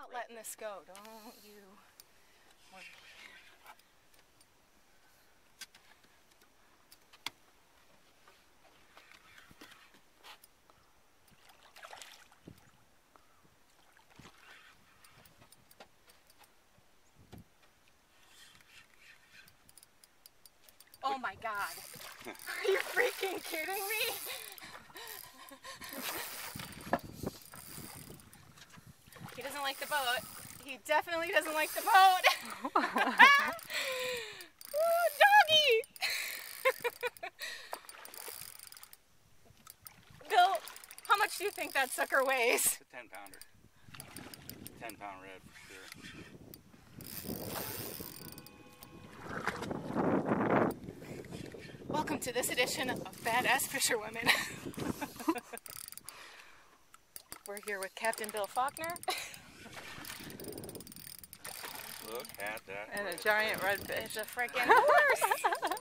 not letting this go. Don't you worry. Oh my God. Are you freaking kidding me? He doesn't like the boat. He definitely doesn't like the boat. Ooh, doggy! Bill, how much do you think that sucker weighs? It's a 10-pounder. 10-pound red for sure. Welcome to this edition of Badass Fisherwomen. We're here with Captain Bill Faulkner. Look at that. And a giant redfish. It's a freaking horse.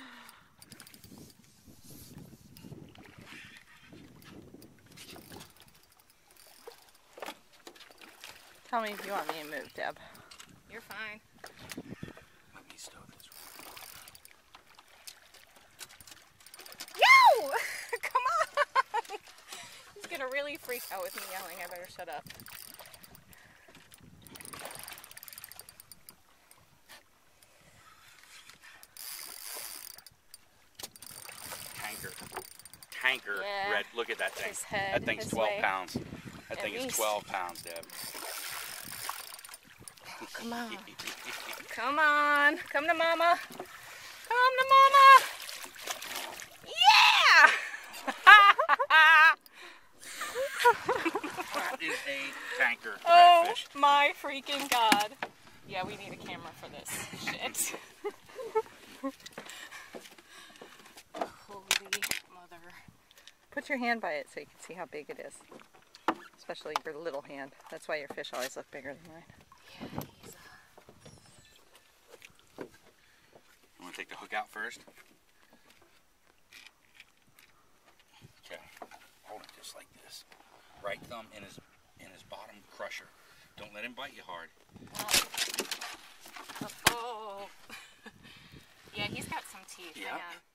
Tell me if you want me to move, Deb. You're fine. Let me stow this Yo! Come on! He's gonna really freak out with me yelling. I better shut up. Tanker Yeah. red. Look at that thing. His head, That thing's his 12 way. pounds. That thing At is 12 pounds, Deb. Come on. Come on. Come to mama. Come to mama. Yeah! That is a tanker Oh redfish. my freaking God. Yeah, we need a camera for this shit. Holy mother. Put your hand by it so you can see how big it is. Especially your little hand. That's why your fish always look bigger than mine. Yeah, he's You want to take the hook out first? Okay. Hold it just like this. Right thumb in his bottom crusher. Don't let him bite you hard. Oh. Yeah, he's got some teeth. Yeah. Hang on.